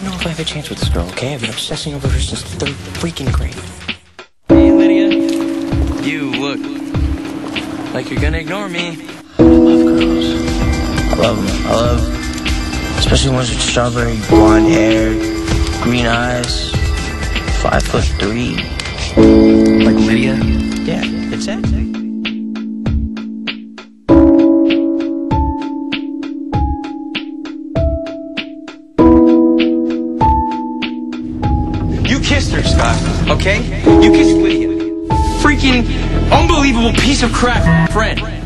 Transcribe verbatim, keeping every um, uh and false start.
even know if I have a chance with this girl, okay? I've been obsessing over her since the third freaking grade. Hey, Lydia. You look like you're gonna ignore me. I love girls. I love them. I love, especially ones with strawberry blonde hair, green eyes, five foot three. Like Lydia? Yeah, exactly. You kissed her, Scott, okay? You kissed Lydia. Freaking unbelievable piece of crap friend.